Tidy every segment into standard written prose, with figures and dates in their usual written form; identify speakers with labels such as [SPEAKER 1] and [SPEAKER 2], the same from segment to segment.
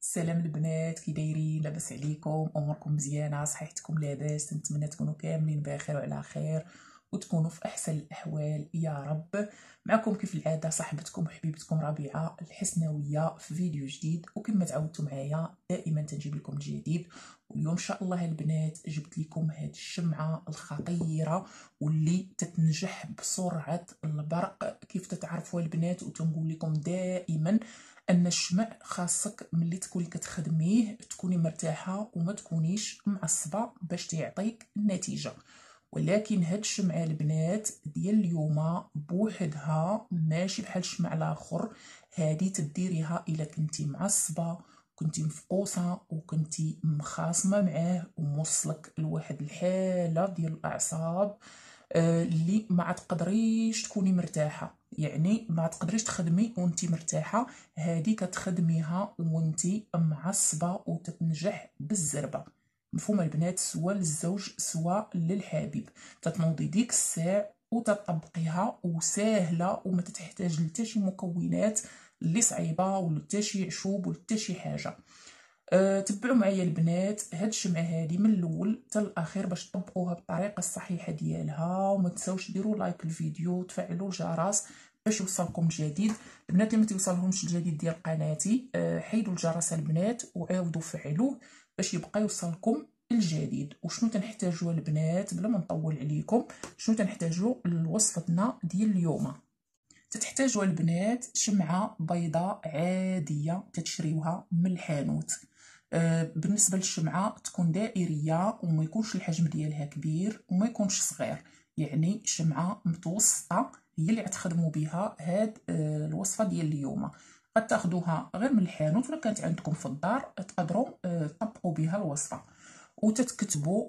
[SPEAKER 1] السلام البنات، كي دايرين؟ لاباس عليكم؟ اموركم مزيانه؟ صحيحتكم لاباس؟ نتمنى تكونوا كاملين بخير وعلى خير وتكونوا في احسن الاحوال يا رب. معكم كيف العاده صاحبتكم وحبيبتكم ربيعه الحسناويه في فيديو جديد، وكما تعودتوا معايا دائما تنجيب لكم الجديد. واليوم ان شاء الله البنات جبت لكم هاد الشمعه الخطيره واللي تتنجح بسرعه البرق. كيف تتعرفوا البنات؟ وتنقول لكم دائما ان الشمع خاصك ملي تكوني كتخدميه تكوني مرتاحه وما تكونيش معصبه باش تعطيك النتيجه. ولكن هاد الشمعه البنات ديال اليوم بوحدها ماشي بحال الشمع الاخر. هادي تديريها الا كنتي معصبه، كنتي مفقوسه وكنتي مخاصمه معاه وموصلك لواحد الحاله ديال الاعصاب اللي ما تقدريش تكوني مرتاحه، يعني ما تقدريش تخدمي وانتي مرتاحه. هذه كتخدميها وانتي معصبه وتتنجح بالزربه. مفهوم البنات؟ سواء للزوج سواء للحبيب. تتنوضي ديك الساعه وتطبقيها وسهله وما تحتاج لتا شي مكونات اللي صعيبه ولا تا شي عشوب ولا تا شي حاجه. تبعوا معايا البنات هاد الشمعه هادي من الاول حتى الاخير باش تطبقوها بالطريقه الصحيحه ديالها. وما تنساوش ديروا لايك للفيديو وتفعلوا الجرس باش يوصلكم الجديد. البنات اللي ما توصلهمش الجديد ديال قناتي حيدوا الجرس البنات وعاودوا فعلوه باش يبقى يوصلكم الجديد. وشنو تنحتاجوا البنات بلا ما نطول عليكم؟ شنو تنحتاجوا لوصفتنا ديال اليوم؟ تتحتاجوا البنات شمعه بيضاء عاديه تتشريوها من الحانوت. بالنسبه للشمعه تكون دائريه وما يكونش الحجم ديالها كبير وما يكونش صغير، يعني شمعه متوسطه هي اللي غتخدموا بها هاد الوصفه ديال اليوم. غتاخدوها غير من الحانوت ولا كانت عندكم في الدار تقدروا تطبقوا بها الوصفه. وتتكتبوا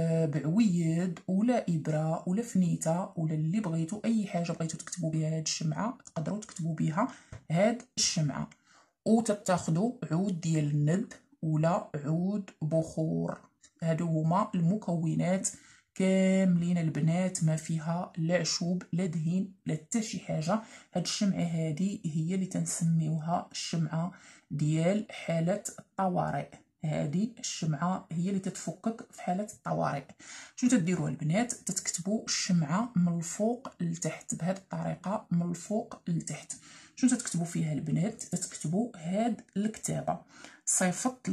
[SPEAKER 1] بعويد ولا ابره ولا فنيته ولا اللي بغيتو، اي حاجه بغيتو تكتبوا بها هاد الشمعه تقدروا تكتبوا بها هاد الشمعه. وتتاخدوا عود ديال الند ولا عود بخور. هادو هما المكونات كاملين البنات، ما فيها لا عشوب لا دهين لا حتى شي حاجه. هاد الشمعه هادي هي اللي تنسميوها الشمعه ديال حاله الطوارئ. هذه الشمعه هي اللي تتفكك في حاله الطوارئ. شنو تديروا البنات؟ تتكتبوا الشمعه من الفوق لتحت بهذه الطريقه، من الفوق لتحت. شنو تتكتبوا فيها البنات؟ تتكتبوا هاد الكتابه: صيفط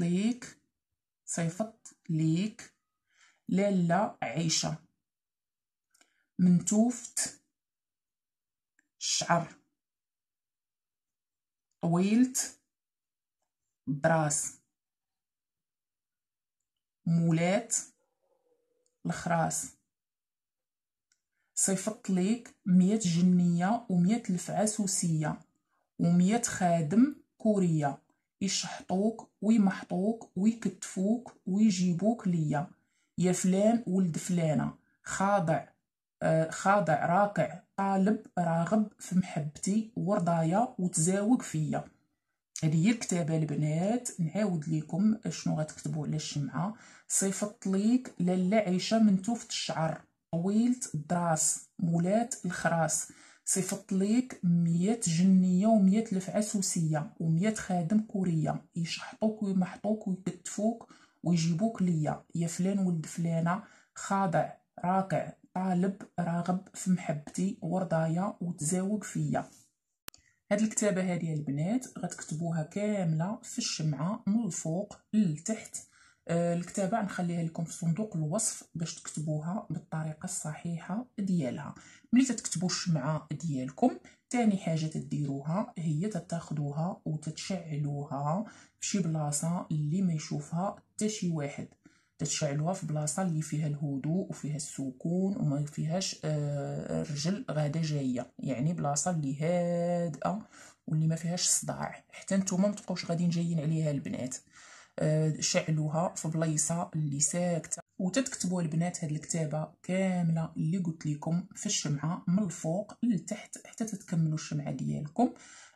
[SPEAKER 1] ليك لاله عيشه من توفت الشعر طويلت الدراس مولات الخراس. صيفط ليك 100 جنيه و100 لفعه سوسيه و100 خادم كوريه يشحطوك ويمحطوك ويكتفوك ويجيبوك ليا. يا فلان ولد فلانه خاضع راكع طالب راغب في محبتي ورضايا وتزاوق فيا. هذه هي الكتابه البنات. نعاود لكم شنو غتكتبوا على الشمعه: صيفط ليك لاله عيشه من توفت الشعر طويلت الدراس مولات الخراس. صيفط ليك 100 جنيه و100 لفعه سوسيه و100 خادم كوريه يشحطوك ويمحطوك ويكتفوك ويجيبوك ليا. يا فلان ولد فلانه خاضع راكع طالب راغب في محبتي ورضايا وتزاوق فيا. هاد الكتابه هذه البنات غتكتبوها كامله في الشمعه من الفوق للتحت. الكتابه نخليها لكم في صندوق الوصف باش تكتبوها بالطريقه الصحيحه ديالها. ملي تكتبوا الشمعه ديالكم تاني حاجه تديروها هي تاخذوها وتتشعلوها في شي بلاصه اللي ما يشوفها حتى شي واحد. تتشعلوها في بلاصه اللي فيها الهدوء وفيها السكون وما فيهاش رجل غاده جايه، يعني بلاصه اللي هادئه واللي ما فيهاش صداع حتى نتوما ما تبقاوش غاديين جايين عليها البنات. شعلوها في بلايصه اللي ساكته وتتكتبوا البنات هاد الكتابه كامله اللي قلت لكم في الشمعه من الفوق للتحت حتى تتكملوا الشمعه ديالكم.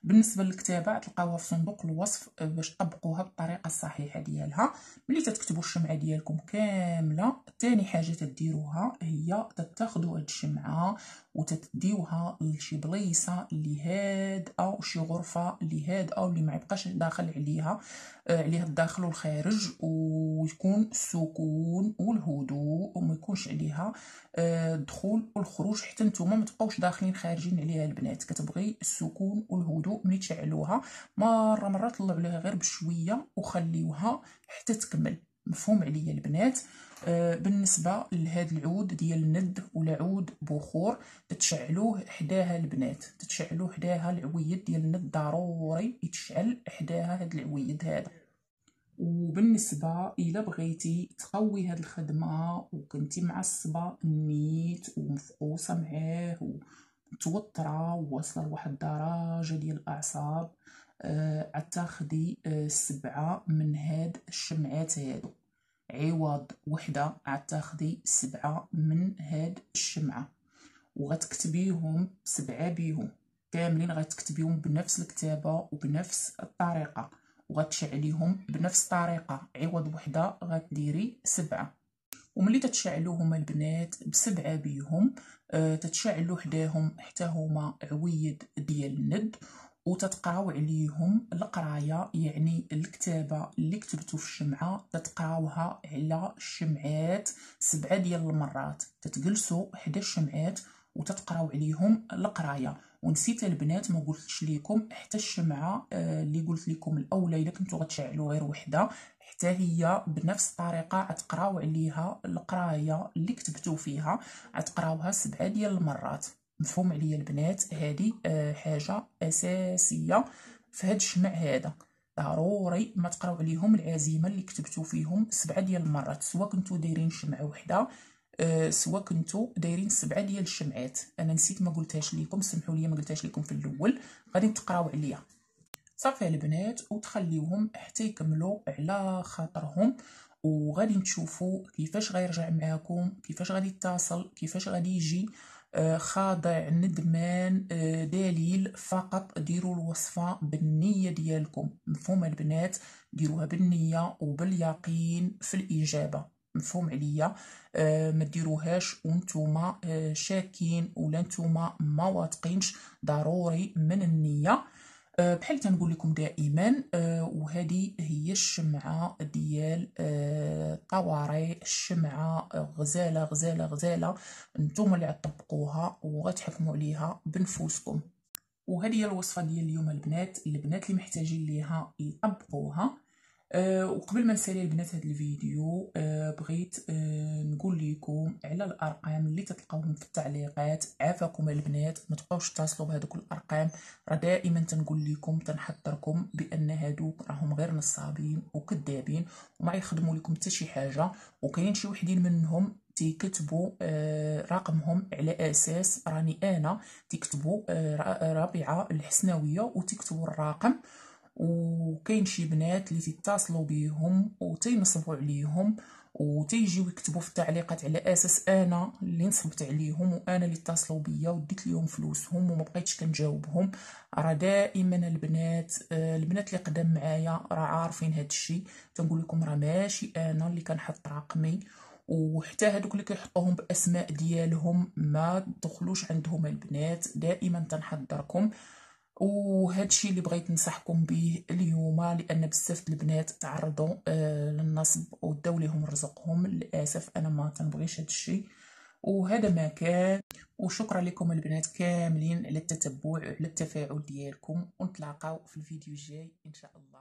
[SPEAKER 1] بالنسبه للكتابه تلقاوها في صندوق الوصف باش تطبقوها بالطريقه الصحيحه ديالها. ملي تكتبوا الشمعه ديالكم كامله، ثاني حاجه تديروها هي تاخذوا هاد الشمعه وتديوها لشي بليصه اللي هادئه وشي غرفه اللي هادئه واللي ما يبقاش داخل عليها الداخل والخارج، ويكون السكون والهدوء وما يكونش عليها الدخول والخروج، حتى نتوما ما تبقاوش داخلين خارجين عليها. البنات كتبغي السكون والهدوء. ملي تشعلوها مره طلعوا عليها غير بشويه وخليوها حتى تكمل. مفهوم عليا البنات؟ بالنسبه لهذا العود ديال الند ولا عود بخور تتشعلوه حداها البنات، تتشعلوه حداها العويد ديال الند، ضروري يتشعل حداها هذا العويد هذا. وبالنسبه الى بغيتي تقوي هاد الخدمه وكنتي معصبه نيت ومفقوصه معاه ومتوتره وواصله لواحد الدرجه ديال الاعصاب، عتاخدي 7 من هاد الشمعات هادو، عوض وحده عتاخدي 7 من هاد الشمعه، وغتكتبيهم 7 بيهم كاملين، غتكتبيهم بنفس الكتابه وبنفس الطريقه، وغتشعليهم بنفس الطريقه. عوض وحده غديري 7. وملي تتشعلوهم البنات ب7 بيهم تتشعلوا حداهم حتى هما عويد ديال الند، وتتقراو عليهم القرايه، يعني الكتابه اللي كتبتو في الشمعه تتقراوها على الشمعات 7 ديال المرات. تتجلسوا حدا الشمعات وتتقراو عليهم القرايه. ونسيت البنات ما قلتش لكم حتى الشمعه اللي قلت لكم الاولى الا كنتو غتشعلوا غير وحده، حتى هي بنفس الطريقه غتقراو عليها القرايه اللي كتبتو فيها، غتقراوها 7 ديال المرات. مفهوم عليا البنات؟ هذه حاجه اساسيه في هذا الشمع هذا، ضروري ما تقراو عليهم العزيمه اللي كتبتو فيهم 7 ديال المرات، سواء كنتو دايرين شمعه وحده سواء كنتو دايرين 7 ديال الشمعات. انا نسيت ما قلتهاش لكم، سمحوا لي ما قلتهاش لكم في الاول، غادي تقراو عليها صافي البنات وتخليوهم حتى يكملوا على خاطرهم. وغادي نشوفوا كيفاش غيرجع معاكم، كيفاش غادي يتصل، كيفاش غادي يجي خاضع ندمان دليل. فقط ديروا الوصفه بالنيه ديالكم. مفهوم البنات؟ ديروها بالنيه وباليقين في الاجابه. مفهوم عليا؟ ما ديروهاش وانتوما شاكين ولا انتوما ما واثقينش، ضروري من النيه. بحال تنقول لكم دائما، وهذه هي الشمعه ديال طواري، الشمعه غزاله غزاله غزاله، نتوما اللي غتطبقوها وغتحكموا عليها بنفوسكم. وهذه هي الوصفه ديال اليوم البنات اللي محتاجين ليها يطبقوها. وقبل ما نسالي البنات هذا الفيديو بغيت نقول لكم على الارقام اللي تلقاوهم في التعليقات. عافاكم البنات ما تبقاوش تتصلوا بهذوك الارقام، راه دائما تنقول لكم تنحذركم بان هذوك راهم غير نصابين وكذابين وما يخدموا لكم حتى شي حاجه. وكاين شي وحدين منهم تيكتبوا رقمهم على اساس راني انا، تكتبوا ربيعه الحسناويه وتكتبوا الرقم. وكاين شي بنات اللي تتصلوا بيهم وتينصبوا عليهم وتيجيو يكتبوا في التعليقات على اساس انا اللي نصبت عليهم وانا اللي اتصلوا بيا وديت لهم فلوسهم وما بقيتش كنجاوبهم. راه دائما البنات اللي قدام معايا راه عارفين هذا الشيء. تنقول لكم راه ماشي انا اللي كنحط رقمي، وحتى هذوك اللي كيحطوهم باسماء ديالهم ما تدخلوش عندهم البنات. دائما تنحذركم، وهذا الشيء اللي بغيت ننصحكم به اليوم، لان بزاف البنات تعرضوا للنصب وداو ليهم رزقهم. للاسف انا ما تنبغيش هذا الشيء، وهذا ما كان. وشكرا لكم البنات كاملين على التتبع وعلى التفاعل ديالكم، ونتلاقاو في الفيديو الجاي ان شاء الله.